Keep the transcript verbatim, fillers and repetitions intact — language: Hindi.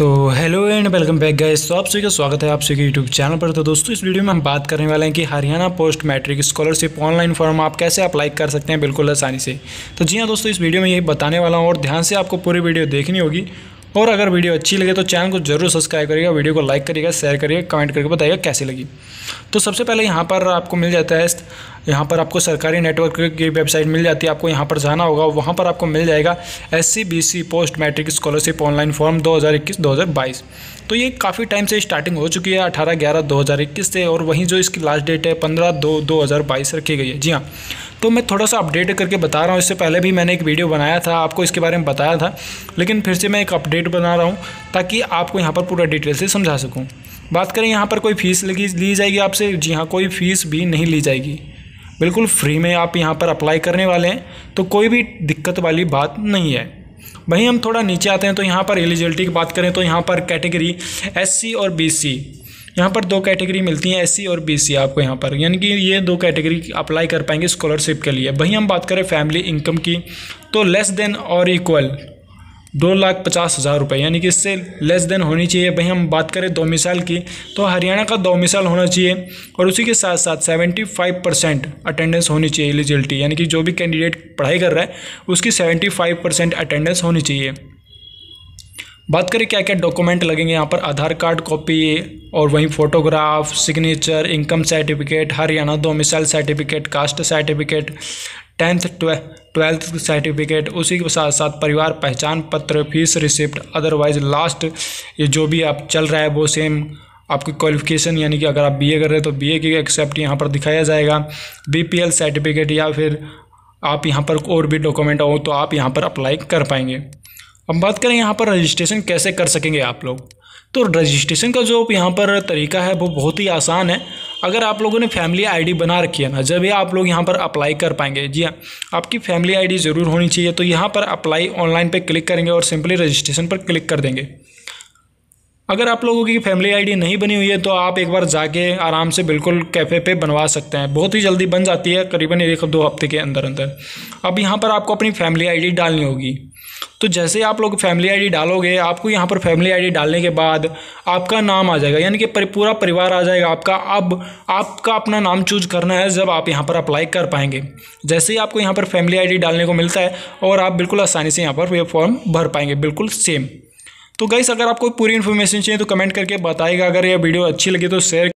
तो hello and welcome back guys. तो आप सभी का स्वागत है आप सभी के यूट्यूब चैनल पर। तो दोस्तों इस वीडियो में हम बात करने वाले हैं कि Haryana post matric scholarship online form आप कैसे अप्लाई कर सकते हैं बिल्कुल आसानी से। तो जी हाँ दोस्तों, इस वीडियो में यही बताने वाला हूँ और ध्यान से आपको पूरी वीडियो देखनी होगी। और अगर वीडियो अच्छी लगे तो चैनल को जरूर सब्सक्राइब करिएगा, वीडियो को लाइक करिएगा, शेयर करिएगा, कमेंट करके बताइएगा कैसी लगी। तो सबसे पहले यहाँ पर आपको मिल जाता है, यहाँ पर आपको सरकारी नेटवर्क की वेबसाइट मिल जाती है। आपको यहाँ पर जाना होगा, वहाँ पर आपको मिल जाएगा S C B C post matric scholarship online form दो हज़ार इक्कीस दो हज़ार बाईस। तो ये काफ़ी टाइम से स्टार्टिंग हो चुकी है, अठारह ग्यारह दो हज़ार इक्कीस से, और वहीं जो इसकी लास्ट डेट है पंद्रह दो दो हज़ार बाईस रखी गई है। जी हाँ, तो मैं थोड़ा सा अपडेट करके बता रहा हूँ। इससे पहले भी मैंने एक वीडियो बनाया था, आपको इसके बारे में बताया था, लेकिन फिर से मैं एक अपडेट बना रहा हूँ ताकि आपको यहाँ पर पूरा डिटेल से समझा सकूँ। बात करें यहाँ पर कोई फ़ीस लगी ली जाएगी आपसे? जी हाँ, कोई फ़ीस भी नहीं ली जाएगी, बिल्कुल फ्री में आप यहाँ पर अप्लाई करने वाले हैं, तो कोई भी दिक्कत वाली बात नहीं है। वहीं हम थोड़ा नीचे आते हैं तो यहाँ पर एलिजिबिलिटी की बात करें तो यहाँ पर कैटेगरी एससी और बीसी, यहाँ पर दो कैटेगरी मिलती हैं, एससी और बीसी आपको यहाँ पर, यानी कि ये दो कैटेगरी अप्लाई कर पाएंगे स्कॉलरशिप के लिए। वहीं हम बात करें फैमिली इनकम की तो लेस देन और इक्वल दो लाख पचास हज़ार रुपये, यानी कि इससे लेस देन होनी चाहिए। वहीं हम बात करें डोमिसाइल की तो हरियाणा का डोमिसाइल होना चाहिए, और उसी के साथ साथ सेवेंटी फाइव परसेंट अटेंडेंस होनी चाहिए एलिजिबिलिटी, यानी कि जो भी कैंडिडेट पढ़ाई कर रहा है उसकी सेवेंटी फाइव परसेंट अटेंडेंस होनी चाहिए। बात करें क्या क्या डॉक्यूमेंट लगेंगे यहाँ पर, आधार कार्ड कॉपी और वहीं photograph, signature, income certificate, Haryana domicile certificate, caste certificate, tenth twelfth certificate, उसी के साथ साथ परिवार पहचान पत्र, फीस रिसिप्ट, अदरवाइज लास्ट ये जो भी आप चल रहा है वो सेम आपकी क्वालिफिकेशन, यानी कि अगर आप बीए कर रहे हैं तो बीए की एक्सेप्ट यहाँ पर दिखाया जाएगा, बीपीएल सर्टिफिकेट, या फिर आप यहाँ पर और भी डॉक्यूमेंट हो तो आप यहाँ पर अप्लाई कर पाएंगे। अब बात करें यहाँ पर रजिस्ट्रेशन कैसे कर सकेंगे आप लोग, तो रजिस्ट्रेशन का जो यहाँ पर तरीका है वो बहुत ही आसान है। अगर आप लोगों ने फैमिली आईडी बना रखी है ना, जब भी आप लोग यहाँ पर अप्लाई कर पाएंगे। जी हाँ, आपकी फैमिली आईडी ज़रूर होनी चाहिए। तो यहाँ पर अप्लाई ऑनलाइन पे क्लिक करेंगे और सिंपली रजिस्ट्रेशन पर क्लिक कर देंगे। अगर आप लोगों की फैमिली आईडी नहीं बनी हुई है तो आप एक बार जाके आराम से बिल्कुल कैफ़े पे बनवा सकते हैं, बहुत ही जल्दी बन जाती है, करीबन एक दो हफ्ते के अंदर अंदर। अब यहाँ पर आपको अपनी फैमिली आईडी डालनी होगी। तो जैसे आप लोग फैमिली आईडी डालोगे, आपको यहाँ पर फैमिली आईडी डालने के बाद आपका नाम आ जाएगा, यानी कि पूरा परिवार आ जाएगा आपका। अब आपका अपना नाम चूज करना है जब आप यहाँ पर अप्लाई कर पाएंगे। जैसे ही आपको यहाँ पर फैमिली आईडी डालने को मिलता है और आप बिल्कुल आसानी से यहाँ पर ये फॉर्म भर पाएंगे, बिल्कुल सेम। तो गाइस, अगर आपको पूरी इन्फॉर्मेशन चाहिए तो कमेंट करके बताइएगा। अगर ये वीडियो अच्छी लगी तो शेयर